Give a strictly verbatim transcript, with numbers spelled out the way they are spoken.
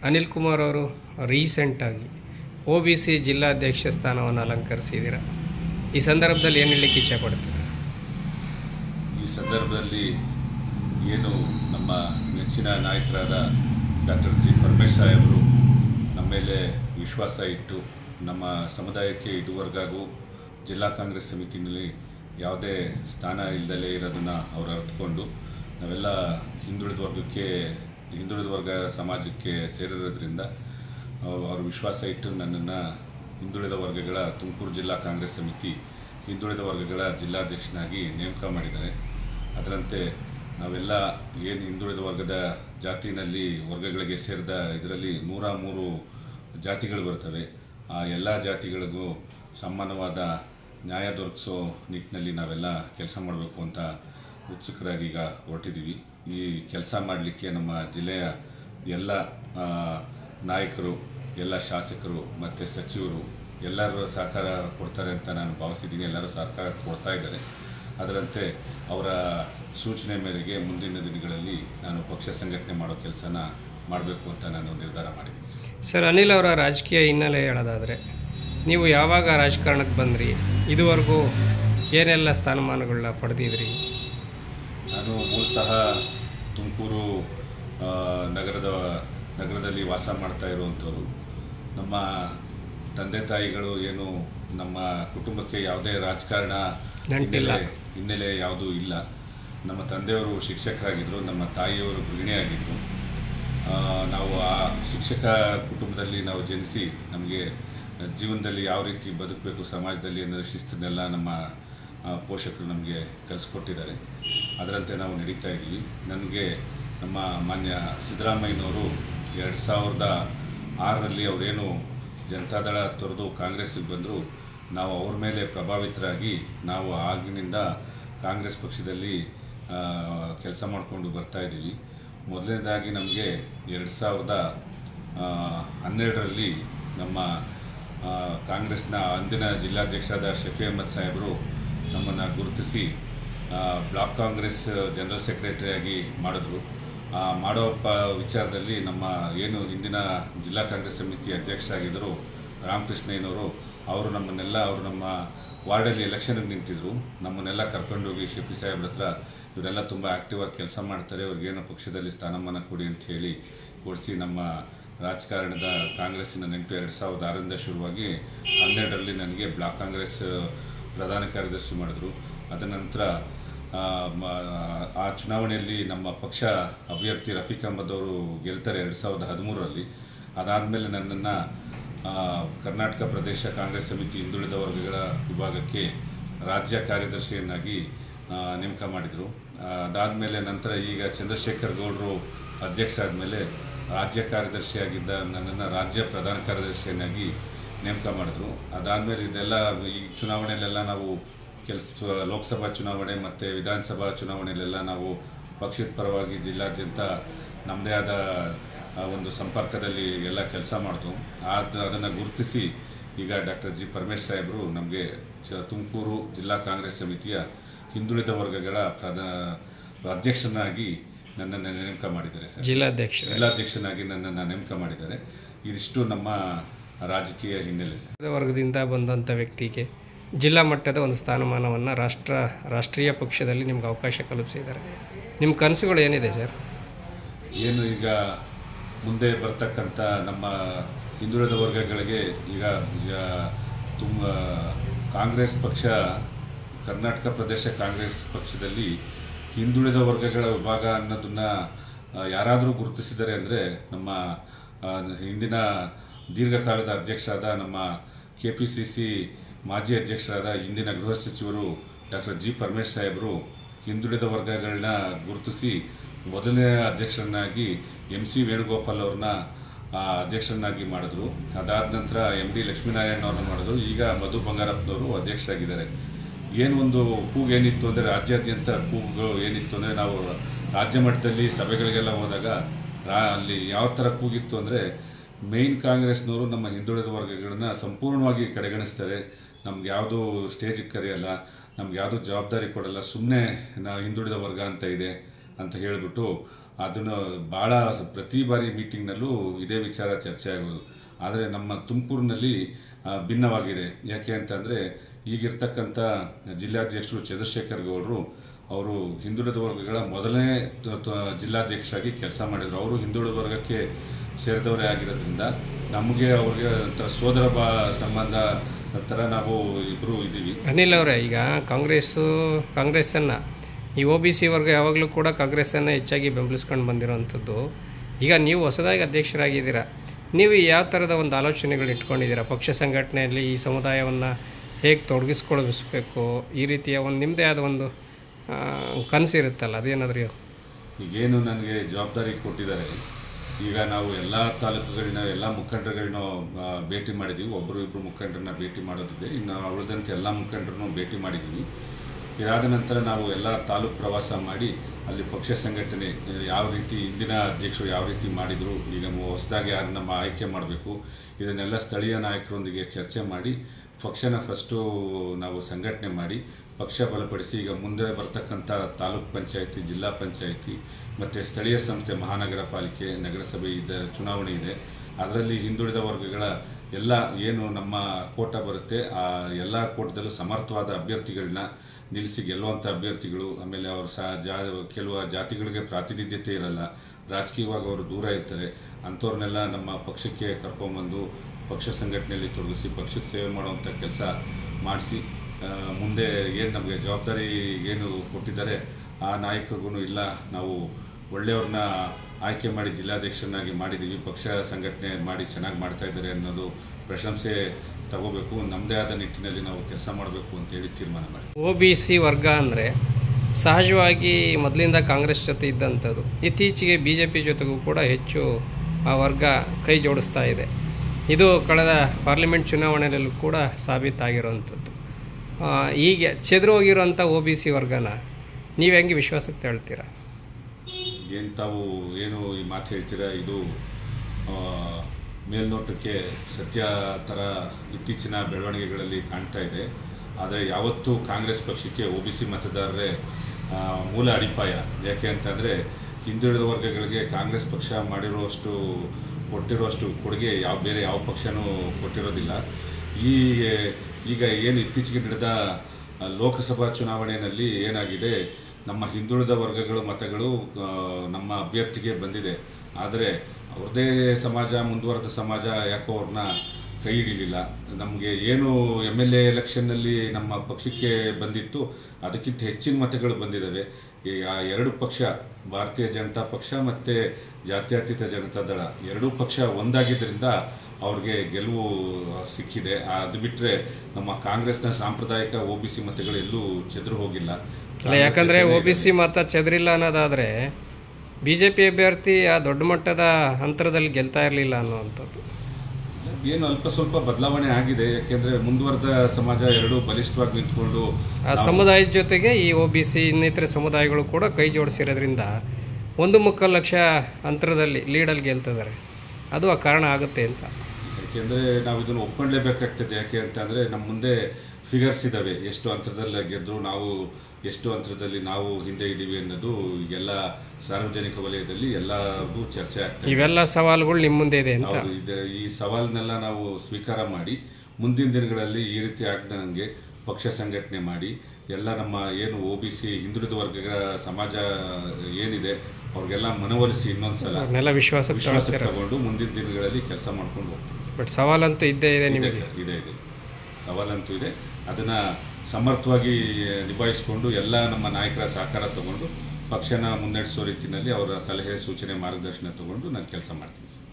ಅನಿಲ್ ಕುಮಾರ್ ಅವರು ರೀಸೆಂಟಾಗಿ O B C ಜಿಲ್ಲಾಧ್ಯಕ್ಷ ಸ್ಥಾನವನ್ನು ಅಲಂಕರಿಸಿದ್ದೀರಾ. ಈ ಸಂದರ್ಭದಲ್ಲಿ ಏನು ಹೇಳಲಿಕ್ಕೆ ಇಚ್ಛೆ ಪಡ್ತೀರಾ? ಈ ಸಂದರ್ಭದಲ್ಲಿ ಏನು ನಮ್ಮ ನೆಚ್ಚಿನ ನಾಯಕರಾದ ಡಾಕ್ಟರ್ ಜಿ ಪರಮೇಶ್ ಸಾಹೇಬರು ನಮ್ಮ ಮೇಲೆ ವಿಶ್ವಾಸ ಇಟ್ಟು ನಮ್ಮ ಸಮುದಾಯಕ್ಕೆ ಇದುವರೆಗೂ ಜಿಲ್ಲಾ ಕಾಂಗ್ರೆಸ್ ಸಮಿತಿಯಲ್ಲಿ ಯಾವುದೇ ಸ್ಥಾನ ಇಲ್ಲದಲೇ ಇರೋದನ್ನು ಅವರು ಅರ್ಥಕೊಂಡು ನಾವೆಲ್ಲ ಹಿಂದುಳಿದ ವರ್ಗಕ್ಕೆ ಹಿಂದುಳಿದ ವರ್ಗ ಸಮಾಜಕ್ಕೆ ಸೇರಿರೋದ್ರಿಂದ ಅವರು ವಿಶ್ವಾಸ ಇಟ್ಟು ನನ್ನನ್ನು ಹಿಂದುಳಿದ ವರ್ಗಗಳ ತುಮಕೂರು ಜಿಲ್ಲಾ ಕಾಂಗ್ರೆಸ್ ಸಮಿತಿ ಹಿಂದುಳಿದ ವರ್ಗಗಳ ಜಿಲ್ಲಾಧ್ಯಕ್ಷನಾಗಿ ನೇಮಕ ಮಾಡಿದ್ದಾರೆ. ಅದರಂತೆ ನಾವೆಲ್ಲ ಏನು ಹಿಂದುಳಿದ ವರ್ಗದ ಜಾತಿನಲ್ಲಿ ವರ್ಗಗಳಿಗೆ ಸೇರಿದ ಇದರಲ್ಲಿ ನೂರ ಮೂರು ಜಾತಿಗಳು ಬರ್ತವೆ. ಆ ಎಲ್ಲ ಜಾತಿಗಳಿಗೂ ಸಮಾನವಾದ ನ್ಯಾಯ ದೊರಕಿಸೋ ನಿಟ್ಟಿನಲ್ಲಿ ನಾವೆಲ್ಲ ಕೆಲಸ ಮಾಡಬೇಕು ಅಂತ ಉತ್ಸುಕರಾಗಿ ಈಗ ಹೊರಟಿದ್ದೀವಿ. ಈ ಕೆಲಸ ಮಾಡಲಿಕ್ಕೆ ನಮ್ಮ ಜಿಲ್ಲೆಯ ಎಲ್ಲ ನಾಯಕರು, ಎಲ್ಲ ಶಾಸಕರು ಮತ್ತು ಸಚಿವರು ಎಲ್ಲರೂ ಸಹಕಾರ ಕೊಡ್ತಾರೆ ಅಂತ ನಾನು ಭಾವಿಸಿದ್ದೀನಿ. ಎಲ್ಲರೂ ಸಹಕಾರ ಕೊಡ್ತಾ ಇದ್ದಾರೆ. ಅದರಂತೆ ಅವರ ಸೂಚನೆ ಮೇರೆಗೆ ಮುಂದಿನ ದಿನಗಳಲ್ಲಿ ನಾನು ಪಕ್ಷ ಸಂಘಟನೆ ಮಾಡೋ ಕೆಲಸನ ಮಾಡಬೇಕು ಅಂತ ನಾನು ನಿರ್ಧಾರ ಮಾಡಿದ್ದೀನಿ. ಸರ್, ಅನಿಲ್ ಅವರ ರಾಜಕೀಯ ಹಿನ್ನೆಲೆ ಹೇಳೋದಾದರೆ, ನೀವು ಯಾವಾಗ ರಾಜಕಾರಣಕ್ಕೆ ಬಂದ್ರಿ, ಇದುವರೆಗೂ ಏನೆಲ್ಲ ಸ್ಥಾನಮಾನಗಳನ್ನ ಪಡೆದಿದ್ರಿ? ನಾನು ಮೂಲತಃ ತುಮಕೂರು ನಗರದ ನಗರದಲ್ಲಿ ವಾಸ ಮಾಡ್ತಾ ಇರುವಂಥವ್ರು. ನಮ್ಮ ತಂದೆ ತಾಯಿಗಳು ಏನು ನಮ್ಮ ಕುಟುಂಬಕ್ಕೆ ಯಾವುದೇ ರಾಜಕಾರಣ ಹಿನ್ನೆಲೆ ಹಿನ್ನೆಲೆ ಯಾವುದೂ ಇಲ್ಲ. ನಮ್ಮ ತಂದೆಯವರು ಶಿಕ್ಷಕರಾಗಿದ್ದರು, ನಮ್ಮ ತಾಯಿಯವರು ಗೃಹಿಣಿಯಾಗಿದ್ದರು. ನಾವು ಆ ಶಿಕ್ಷಕ ಕುಟುಂಬದಲ್ಲಿ ನಾವು ಜನಿಸಿ ನಮಗೆ ಜೀವನದಲ್ಲಿ ಯಾವ ರೀತಿ ಬದುಕಬೇಕು ಸಮಾಜದಲ್ಲಿ ಅನ್ನೋ ಶಿಸ್ತನ್ನೆಲ್ಲ ನಮ್ಮ ಪೋಷಕರು ನಮಗೆ ಕಲಿಸ್ಕೊಟ್ಟಿದ್ದಾರೆ. ಅದರಂತೆ ನಾವು ನಡೀತಾ ಇದ್ದೀವಿ. ನನಗೆ ನಮ್ಮ ಮಾನ್ಯ ಸಿದ್ದರಾಮಯ್ಯನವರು ಎರಡು ಸಾವಿರದ ಆರರಲ್ಲಿ ಅವರೇನು ಜನತಾದಳ ತೊರೆದು ಕಾಂಗ್ರೆಸ್ಸಿಗೆ ಬಂದರು, ನಾವು ಅವ್ರ ಮೇಲೆ ಪ್ರಭಾವಿತರಾಗಿ ನಾವು ಆಗಿನಿಂದ ಕಾಂಗ್ರೆಸ್ ಪಕ್ಷದಲ್ಲಿ ಕೆಲಸ ಮಾಡಿಕೊಂಡು ಬರ್ತಾಯಿದ್ದೀವಿ. ಮೊದಲನೇದಾಗಿ ನಮಗೆ ಎರಡು ಸಾವಿರದ ಹನ್ನೆರಡರಲ್ಲಿ ನಮ್ಮ ಕಾಂಗ್ರೆಸ್ನ ಅಂದಿನ ಜಿಲ್ಲಾಧ್ಯಕ್ಷರಾದ ಶಫಿ ಅಹಮದ್ ಸಾಹೇಬರು ನಮ್ಮನ್ನು ಗುರುತಿಸಿ ಬ್ಲಾಕ್ ಕಾಂಗ್ರೆಸ್ ಜನರಲ್ ಸೆಕ್ರೆಟರಿಯಾಗಿ ಮಾಡಿದ್ರು. ಮಾಡೋ ಪ ವಿಚಾರದಲ್ಲಿ ನಮ್ಮ ಏನು ಹಿಂದಿನ ಜಿಲ್ಲಾ ಕಾಂಗ್ರೆಸ್ ಸಮಿತಿ ಅಧ್ಯಕ್ಷರಾಗಿದ್ದರು ರಾಮಕೃಷ್ಣಯ್ಯನವರು, ಅವರು ನಮ್ಮನ್ನೆಲ್ಲ ಅವರು ನಮ್ಮ ವಾರ್ಡಲ್ಲಿ ಎಲೆಕ್ಷನ್ಗೆ ನಿಂತಿದ್ದರು. ನಮ್ಮನ್ನೆಲ್ಲ ಕರ್ಕೊಂಡೋಗಿ ಶಫಿ ಸಾಹೇಬ್ರ ಹತ್ರ ಇವರೆಲ್ಲ ತುಂಬ ಆ್ಯಕ್ಟಿವ್ ಆಗಿ ಕೆಲಸ ಮಾಡ್ತಾರೆ, ಅವ್ರಿಗೇನು ಪಕ್ಷದಲ್ಲಿ ಸ್ಥಾನಮಾನ ಕೊಡಿ ಅಂತ ಹೇಳಿ ಕೊಡಿಸಿ ನಮ್ಮ ರಾಜಕಾರಣದ ಕಾಂಗ್ರೆಸ್ಸಿನ ನೆಂಟು ಎರಡು ಸಾವಿರದ ಆರರಿಂದ ಶುರುವಾಗಿ ಹನ್ನೆರಡರಲ್ಲಿ ನನಗೆ ಬ್ಲಾಕ್ ಕಾಂಗ್ರೆಸ್ ಪ್ರಧಾನ ಕಾರ್ಯದರ್ಶಿ ಮಾಡಿದ್ರು. ಅದ ನಂತರ ಆ ಚುನಾವಣೆಯಲ್ಲಿ ನಮ್ಮ ಪಕ್ಷ ಅಭ್ಯರ್ಥಿ ರಫೀಕ್ ಅಹಮದ್ ಅವರು ಗೆಲ್ತಾರೆ ಎರಡು ಸಾವಿರದ ಹದಿಮೂರರಲ್ಲಿ. ಅದಾದಮೇಲೆ ನನ್ನನ್ನು ಕರ್ನಾಟಕ ಪ್ರದೇಶ ಕಾಂಗ್ರೆಸ್ ಸಮಿತಿ ಹಿಂದುಳಿದ ವರ್ಗಗಳ ವಿಭಾಗಕ್ಕೆ ರಾಜ್ಯ ಕಾರ್ಯದರ್ಶಿಯನ್ನಾಗಿ ನೇಮಕ ಮಾಡಿದರು. ಅದಾದಮೇಲೆ ನಂತರ ಈಗ ಚಂದ್ರಶೇಖರ್ ಗೌಡರು ಅಧ್ಯಕ್ಷ ಆದಮೇಲೆ ರಾಜ್ಯ ಕಾರ್ಯದರ್ಶಿಯಾಗಿದ್ದ ನನ್ನನ್ನು ರಾಜ್ಯ ಪ್ರಧಾನ ಕಾರ್ಯದರ್ಶಿಯನ್ನಾಗಿ ನೇಮಕ ಮಾಡಿದ್ರು. ಅದಾದಮೇಲೆ ಇದೆಲ್ಲ ಈ ಚುನಾವಣೆಯಲ್ಲೆಲ್ಲ ನಾವು ಕೆಲಸ ಲೋಕಸಭಾ ಚುನಾವಣೆ ಮತ್ತು ವಿಧಾನಸಭಾ ಚುನಾವಣೆಯಲ್ಲೆಲ್ಲ ನಾವು ಪಕ್ಷದ ಪರವಾಗಿ ಜಿಲ್ಲಾದ್ಯಂತ ನಮ್ಮದೇ ಆದ ಒಂದು ಸಂಪರ್ಕದಲ್ಲಿ ಎಲ್ಲ ಕೆಲಸ ಮಾಡಿದ್ವು. ಅದು ಅದನ್ನು ಗುರುತಿಸಿ ಈಗ ಡಾಕ್ಟರ್ ಜಿ ಪರಮೇಶ್ ಸಾಹೇಬರು ನಮಗೆ ಚ ತುಮಕೂರು ಜಿಲ್ಲಾ ಕಾಂಗ್ರೆಸ್ ಸಮಿತಿಯ ಹಿಂದುಳಿದ ವರ್ಗಗಳ ಪ್ರಧಾ ಅಧ್ಯಕ್ಷನಾಗಿ ನನ್ನನ್ನು ನೇಮಕ ಮಾಡಿದ್ದಾರೆ ಸರ್. ಜಿಲ್ಲಾಧ್ಯಕ್ಷ ಜಿಲ್ಲಾಧ್ಯಕ್ಷನಾಗಿ ನನ್ನನ್ನು ನೇಮಕ ಮಾಡಿದ್ದಾರೆ. ಇದಿಷ್ಟು ನಮ್ಮ ರಾಜಕೀಯ ಹಿನ್ನೆಲೆ ಸರ್. ವರ್ಗದಿಂದ ಬಂದಂಥ ವ್ಯಕ್ತಿಗೆ ಜಿಲ್ಲಾ ಮಟ್ಟದ ಒಂದು ಸ್ಥಾನಮಾನವನ್ನು ರಾಷ್ಟ್ರ ರಾಷ್ಟ್ರೀಯ ಪಕ್ಷದಲ್ಲಿ ನಿಮ್ಗೆ ಅವಕಾಶ ಕಲ್ಪಿಸಿದ್ದಾರೆ. ನಿಮ್ಮ ಕನಸುಗಳು ಏನಿದೆ ಸರ್? ಏನು ಈಗ ಮುಂದೆ ಬರ್ತಕ್ಕಂಥ ನಮ್ಮ ಹಿಂದುಳಿದ ವರ್ಗಗಳಿಗೆ ಈಗ ತುಂಬ ಕಾಂಗ್ರೆಸ್ ಪಕ್ಷ ಕರ್ನಾಟಕ ಪ್ರದೇಶ ಕಾಂಗ್ರೆಸ್ ಪಕ್ಷದಲ್ಲಿ ಹಿಂದುಳಿದ ವರ್ಗಗಳ ವಿಭಾಗ ಅನ್ನೋದನ್ನು ಯಾರಾದರೂ ಗುರುತಿಸಿದ್ದಾರೆ ಅಂದರೆ ನಮ್ಮ ಹಿಂದಿನ ದೀರ್ಘಕಾಲದ ಅಧ್ಯಕ್ಷರಾದ ನಮ್ಮ ಕೆ ಪಿ ಸಿ ಸಿ ಮಾಜಿ ಅಧ್ಯಕ್ಷರಾದ ಇಂದಿನ ಗೃಹ ಸಚಿವರು ಡಾಕ್ಟರ್ ಜಿ ಪರಮೇಶ್ ಸಾಹೇಬರು ಹಿಂದುಳಿದ ವರ್ಗಗಳನ್ನ ಗುರುತಿಸಿ ಮೊದಲನೇ ಅಧ್ಯಕ್ಷರನ್ನಾಗಿ ಎಮ್ ಸಿ ವೇಣುಗೋಪಾಲ್ ಅವ್ರನ್ನ ಅಧ್ಯಕ್ಷರನ್ನಾಗಿ ಮಾಡಿದ್ರು. ಅದಾದ ನಂತರ ಎಮ್ ಡಿ ಲಕ್ಷ್ಮೀನಾರಾಯಣ ಅವ್ರನ್ನ ಮಾಡಿದ್ರು. ಈಗ ಮಧು ಬಂಗಾರಪ್ಪನವರು ಅಧ್ಯಕ್ಷರಾಗಿದ್ದಾರೆ. ಏನು ಒಂದು ಕೂಗು ಏನಿತ್ತು ಅಂದರೆ ರಾಜ್ಯಾದ್ಯಂತ ಕೂಗುಗಳು ಏನಿತ್ತು ಅಂದರೆ ನಾವು ರಾಜ್ಯ ಮಟ್ಟದಲ್ಲಿ ಸಭೆಗಳಿಗೆಲ್ಲ ಹೋದಾಗ ಅಲ್ಲಿ ಯಾವ ಥರ ಕೂಗಿತ್ತು ಅಂದರೆ ಮೇಯ್ನ್ ಕಾಂಗ್ರೆಸ್ನವರು ನಮ್ಮ ಹಿಂದುಳಿದ ವರ್ಗಗಳನ್ನ ಸಂಪೂರ್ಣವಾಗಿ ಕಡೆಗಣಿಸ್ತಾರೆ. ನಮ್ಗೆ ಯಾವುದೂ ಸ್ಟೇಜಿಗೆ ಕರೆಯಲ್ಲ, ನಮ್ಗೆ ಯಾವುದೂ ಜವಾಬ್ದಾರಿ ಕೊಡಲ್ಲ, ಸುಮ್ಮನೆ ನಾವು ಹಿಂದುಳಿದ ವರ್ಗ ಅಂತ ಇದೆ ಅಂತ ಹೇಳಿಬಿಟ್ಟು ಅದನ್ನು ಭಾಳ ಪ್ರತಿ ಬಾರಿ ಮೀಟಿಂಗ್ನಲ್ಲೂ ಇದೇ ವಿಚಾರ ಚರ್ಚೆ ಆಗೋದು. ಆದರೆ ನಮ್ಮ ತುಮಕೂರಿನಲ್ಲಿ ಭಿನ್ನವಾಗಿದೆ. ಯಾಕೆ ಅಂತಂದರೆ ಈಗಿರ್ತಕ್ಕಂಥ ಜಿಲ್ಲಾಧ್ಯಕ್ಷರು ಚಂದ್ರಶೇಖರ್ ಗೌಡರು ಅವರು ಹಿಂದುಳಿದ ವರ್ಗಗಳ ಮೊದಲನೇ ಜಿಲ್ಲಾಧ್ಯಕ್ಷರಾಗಿ ಕೆಲಸ ಮಾಡಿದರು. ಅವರು ಹಿಂದುಳಿದ ವರ್ಗಕ್ಕೆ ಸೇರಿದವರೇ ಆಗಿರೋದ್ರಿಂದ ನಮಗೆ ಅವ್ರಿಗೆ ಒಂಥರ ಸೋದರ ಬಾ ಸಂಬಂಧ ಥರ ನಾವು ಇಬ್ಬರು ಇದ್ದೀವಿ. ಅನಿಲ್ ಅವರೇ, ಈಗ ಕಾಂಗ್ರೆಸ್ಸು ಕಾಂಗ್ರೆಸ್ಸನ್ನು ಈ ಒ ಬಿ ಸಿ ವರ್ಗ ಯಾವಾಗಲೂ ಕೂಡ ಕಾಂಗ್ರೆಸ್ಸನ್ನು ಹೆಚ್ಚಾಗಿ ಬೆಂಬಲಿಸ್ಕೊಂಡು ಬಂದಿರೋವಂಥದ್ದು. ಈಗ ನೀವು ಹೊಸದಾಗಿ ಅಧ್ಯಕ್ಷರಾಗಿದ್ದೀರಾ, ನೀವು ಯಾವ ಥರದ ಒಂದು ಆಲೋಚನೆಗಳು ಇಟ್ಕೊಂಡಿದ್ದೀರಾ? ಪಕ್ಷ ಸಂಘಟನೆಯಲ್ಲಿ ಈ ಸಮುದಾಯವನ್ನು ಹೇಗೆ ತೊಡಗಿಸ್ಕೊಳಿಸ್ಬೇಕು, ಈ ರೀತಿಯ ಒಂದು ನಿಮ್ಮದೇ ಆದ ಒಂದು ಕನಸಿರುತ್ತಲ್ಲ, ಅದೇನಾದ್ರೂ? ಈಗೇನು ನನಗೆ ಜವಾಬ್ದಾರಿ ಕೊಟ್ಟಿದ್ದಾರೆ, ಈಗ ನಾವು ಎಲ್ಲ ತಾಲೂಕುಗಳನ್ನ ಎಲ್ಲ ಮುಖಂಡರುಗಳನ್ನ ಭೇಟಿ ಮಾಡಿದ್ದೀವಿ. ಒಬ್ಬರು ಇಬ್ಬರು ಮುಖಂಡರನ್ನ ಭೇಟಿ ಮಾಡೋದಿದೆ, ಇನ್ನು ಉಳಿದಂತೆ ಎಲ್ಲ ಮುಖಂಡರನ್ನು ಭೇಟಿ ಮಾಡಿದ್ದೀವಿ. ಇದಾದ ನಂತರ ನಾವು ಎಲ್ಲ ತಾಲೂಕು ಪ್ರವಾಸ ಮಾಡಿ ಅಲ್ಲಿ ಪಕ್ಷ ಸಂಘಟನೆ ಯಾವ ರೀತಿ ಹಿಂದಿನ ಅಧ್ಯಕ್ಷರು ಯಾವ ರೀತಿ ಮಾಡಿದರು, ಈಗ ಹೊಸದಾಗಿ ಯಾರನ್ನ ಆಯ್ಕೆ ಮಾಡಬೇಕು, ಇದನ್ನೆಲ್ಲ ಸ್ಥಳೀಯ ನಾಯಕರೊಂದಿಗೆ ಚರ್ಚೆ ಮಾಡಿ ಪಕ್ಷನ ಫಸ್ಟು ನಾವು ಸಂಘಟನೆ ಮಾಡಿ ಪಕ್ಷ ಬಲಪಡಿಸಿ ಈಗ ಮುಂದೆ ಬರ್ತಕ್ಕಂಥ ತಾಲೂಕು ಪಂಚಾಯಿತಿ, ಜಿಲ್ಲಾ ಪಂಚಾಯಿತಿ ಮತ್ತು ಸ್ಥಳೀಯ ಸಂಸ್ಥೆ, ಮಹಾನಗರ ಪಾಲಿಕೆ, ನಗರಸಭೆ ಇದೆ ಚುನಾವಣೆ ಇದೆ. ಅದರಲ್ಲಿ ಹಿಂದುಳಿದ ವರ್ಗಗಳ ಎಲ್ಲ ಏನು ನಮ್ಮ ಕೋಟ ಬರುತ್ತೆ ಆ ಎಲ್ಲ ಕೋಟದಲ್ಲೂ ಸಮರ್ಥವಾದ ಅಭ್ಯರ್ಥಿಗಳನ್ನ ನಿಲ್ಲಿಸಿ ಗೆಲ್ಲುವಂಥ ಅಭ್ಯರ್ಥಿಗಳು, ಆಮೇಲೆ ಅವರು ಸಹ ಜಾ ಕೆಲವು ಜಾತಿಗಳಿಗೆ ಪ್ರಾತಿನಿಧ್ಯತೆ ಇರಲ್ಲ, ರಾಜಕೀಯವಾಗಿ ಅವರು ದೂರ ಇರ್ತಾರೆ, ಅಂಥವ್ರನ್ನೆಲ್ಲ ನಮ್ಮ ಪಕ್ಷಕ್ಕೆ ಕರ್ಕೊಂಬಂದು ಪಕ್ಷ ಸಂಘಟನೆಯಲ್ಲಿ ತೊಡಗಿಸಿ ಪಕ್ಷದ ಸೇವೆ ಮಾಡುವಂಥ ಕೆಲಸ ಮಾಡಿಸಿ ಮುಂದೆ ಏನು ನಮಗೆ ಜವಾಬ್ದಾರಿ ಏನು ಕೊಟ್ಟಿದ್ದಾರೆ ಆ ನಾಯಕರಿಗೂ ಇಲ್ಲ ನಾವು ಒಳ್ಳೆಯವ್ರನ್ನ ಆಯ್ಕೆ ಮಾಡಿ ಜಿಲ್ಲಾಧ್ಯಕ್ಷರನ್ನಾಗಿ ಮಾಡಿದ್ದೀವಿ, ಪಕ್ಷ ಸಂಘಟನೆ ಮಾಡಿ ಚೆನ್ನಾಗಿ ಮಾಡ್ತಾ ಇದ್ದಾರೆ ಅನ್ನೋದು ಪ್ರಶಂಸೆ ತಗೋಬೇಕು, ನಮ್ಮದೇ ಆದ ನಿಟ್ಟಿನಲ್ಲಿ ನಾವು ಕೆಲಸ ಮಾಡಬೇಕು ಅಂತೇಳಿ ತೀರ್ಮಾನ ಮಾಡಿ. ಒ ಬಿ ಸಿ ವರ್ಗ ಅಂದರೆ ಸಹಜವಾಗಿ ಮೊದಲಿಂದ ಕಾಂಗ್ರೆಸ್ ಜೊತೆ ಇದ್ದಂಥದ್ದು, ಇತ್ತೀಚೆಗೆ ಬಿ ಜೆ ಪಿ ಜೊತೆಗೂ ಕೂಡ ಹೆಚ್ಚು ಆ ವರ್ಗ ಕೈ ಜೋಡಿಸ್ತಾ ಇದೆ. ಇದು ಕಳೆದ ಪಾರ್ಲಿಮೆಂಟ್ ಚುನಾವಣೆಯಲ್ಲೂ ಕೂಡ ಸಾಬೀತಾಗಿರೋವಂಥದ್ದು. ಹೀಗೆ ಚೆದ್ರು ಹೋಗಿರೋಂಥ ಒ ಬಿ ಸಿ ವರ್ಗನ ನೀವು ಹೆಂಗೆ ವಿಶ್ವಾಸಕ್ಕೆ ಹೇಳ್ತೀರಾ? ಏನು ತಾವು ಏನು ಈ ಮಾತು ಹೇಳ್ತೀರಾ, ಇದು ಮೇಲ್ನೋಟಕ್ಕೆ ಸತ್ಯ ಥರ ಇತ್ತೀಚಿನ ಬೆಳವಣಿಗೆಗಳಲ್ಲಿ ಕಾಣ್ತಾ ಇದೆ. ಆದರೆ ಯಾವತ್ತೂ ಕಾಂಗ್ರೆಸ್ ಪಕ್ಷಕ್ಕೆ ಒ ಬಿ ಸಿ ಮತದಾರರೇ ಮೂಲ ಅಡಿಪಾಯ. ಯಾಕೆ ಅಂತಂದರೆ ಹಿಂದುಳಿದ ವರ್ಗಗಳಿಗೆ ಕಾಂಗ್ರೆಸ್ ಪಕ್ಷ ಮಾಡಿರುವಷ್ಟು ಕೊಟ್ಟಿರುವಷ್ಟು ಕೊಡುಗೆ ಯಾವ ಬೇರೆ ಯಾವ ಪಕ್ಷನೂ ಕೊಟ್ಟಿರೋದಿಲ್ಲ. ಈ ಈಗ ಏನು ಇತ್ತೀಚೆಗೆ ನಡೆದ ಲೋಕಸಭಾ ಚುನಾವಣೆಯಲ್ಲಿ ಏನಾಗಿದೆ, ನಮ್ಮ ಹಿಂದುಳಿದ ವರ್ಗಗಳು ಮತಗಳು ನಮ್ಮ ಅಭ್ಯರ್ಥಿಗೆ ಬಂದಿದೆ. ಆದರೆ ಅವ್ರದ್ದೇ ಸಮಾಜ, ಮುಂದುವರೆದ ಸಮಾಜ ಯಾಕೋ ಅವ್ರನ್ನ ಕೈ ಹಿಡಿಲಿಲ್ಲ. ನಮಗೆ ಏನು ಎಮ್ ಎಲ್ ಎ ಎಲೆಕ್ಷನ್ನಲ್ಲಿ ನಮ್ಮ ಪಕ್ಷಕ್ಕೆ ಬಂದಿತ್ತು ಅದಕ್ಕಿಂತ ಹೆಚ್ಚಿನ ಮತಗಳು ಬಂದಿದ್ದಾವೆ. ಈ ಆ ಎರಡು ಪಕ್ಷ, ಭಾರತೀಯ ಜನತಾ ಪಕ್ಷ ಮತ್ತು ಜಾತ್ಯತೀತ ಜನತಾ ದಳ, ಎರಡೂ ಪಕ್ಷ ಒಂದಾಗಿದ್ದರಿಂದ ಅವ್ರಿಗೆ ಗೆಲುವು ಸಿಕ್ಕಿದೆ. ಅದು ಬಿಟ್ಟರೆ ನಮ್ಮ ಕಾಂಗ್ರೆಸ್ನ ಸಾಂಪ್ರದಾಯಿಕ ಒ ಬಿ ಸಿ ಮತಗಳು ಎಲ್ಲೂ ಚೆದ್ರು ಹೋಗಿಲ್ಲ. ಅಲ್ಲ, ಯಾಕಂದರೆ ಒ ಬಿ ಸಿ ಮತ ಚೆದರಿಲ್ಲ ಅನ್ನೋದಾದರೆ ಬಿ ಜೆ ಪಿ ಅಭ್ಯರ್ಥಿ ಆ ದೊಡ್ಡ ಮಟ್ಟದ ಅಂತರದಲ್ಲಿ ಗೆಲ್ತಾ ಇರಲಿಲ್ಲ ಅನ್ನೋವಂಥದ್ದು. ಏನು ಅಲ್ಪ ಸ್ವಲ್ಪ ಬದಲಾವಣೆ ಆಗಿದೆ. ಯಾಕೆಂದರೆ ಮುಂದುವರೆದ ಸಮಾಜ ಎರಡೂ ಬಲಿಷ್ಠವಾಗಿ ನಿಂತ್ಕೊಂಡು ಆ ಸಮುದಾಯದ ಜೊತೆಗೆ ಈ ಒ ಬಿ ಸಿ ಇನ್ನಿತರೆ ಸಮುದಾಯಗಳು ಕೂಡ ಕೈ ಜೋಡಿಸಿರೋದ್ರಿಂದ ಒಂದು ಮುಕ್ಕಾಲು ಲಕ್ಷ ಅಂತರದಲ್ಲಿ ಲೀಡಲ್ಲಿ ಗೆಲ್ತಿದ್ದಾರೆ. ಅದು ಆ ಕಾರಣ ಆಗುತ್ತೆ ಅಂತ. ಯಾಕೆಂದರೆ ನಾವು ಇದನ್ನು ಒಪ್ಕೊಳ್ಳೇಬೇಕಾಗ್ತದೆ. ಯಾಕೆ ಅಂತಂದರೆ ನಮ್ಮ ಮುಂದೆ ಫಿಗರ್ಸ್ ಇದ್ದಾವೆ, ಎಷ್ಟು ಅಂತರದಲ್ಲಿ ಗೆದ್ದರು, ನಾವು ಎಷ್ಟು ಅಂತರದಲ್ಲಿ ನಾವು ಹಿಂದೆ ಇದ್ದೀವಿ ಅನ್ನೋದು ಈಗೆಲ್ಲ ಸಾರ್ವಜನಿಕ ವಲಯದಲ್ಲಿ ಎಲ್ಲರಿಗೂ ಚರ್ಚೆ ಆಗ್ತದೆ. ಇವೆಲ್ಲ ಸವಾಲುಗಳು ನಿಮ್ಮ ಮುಂದೆ ಇದೆ ಅಂತ. ಹೌದು, ಇದೆ. ಈ ಸವಾಲನ್ನೆಲ್ಲ ನಾವು ಸ್ವೀಕಾರ ಮಾಡಿ ಮುಂದಿನ ದಿನಗಳಲ್ಲಿ ಈ ರೀತಿ ಆಗದಂಗೆ ಪಕ್ಷ ಸಂಘಟನೆ ಮಾಡಿ ಎಲ್ಲ ನಮ್ಮ ಏನು ಒ ಬಿ ಸಿ ಹಿಂದುಳಿದ ವರ್ಗಗಳ ಸಮಾಜ ಏನಿದೆ ಅವ್ರಿಗೆಲ್ಲ ಮನವೊಲಿಸಿ ಇನ್ನೊಂದ್ಸಲ ವಿಶ್ವಾಸ ವಿಶ್ವಾಸ ತಗೊಂಡು ಮುಂದಿನ ದಿನಗಳಲ್ಲಿ ಕೆಲಸ ಮಾಡ್ಕೊಂಡು ಹೋಗ್ತೀವಿ. ಬಟ್ ಸವಾಲಂತೂ ಇದ್ದೇ ಇದೆ ನಿಮಗೆ. ಇದೆ ಇದೆ ಸವಾಲಂತೂ ಇದೆ. ಅದನ್ನು ಸಮರ್ಥವಾಗಿ ನಿಭಾಯಿಸಿಕೊಂಡು ಎಲ್ಲ ನಮ್ಮ ನಾಯಕರ ಸಹಕಾರ ತಗೊಂಡು ಪಕ್ಷನ ಮುನ್ನಡೆಸೋ ರೀತಿಯಲ್ಲಿ ಅವರ ಸಲಹೆ ಸೂಚನೆ ಮಾರ್ಗದರ್ಶನ ತಗೊಂಡು ನಾನು ಕೆಲಸ ಮಾಡ್ತೀನಿ.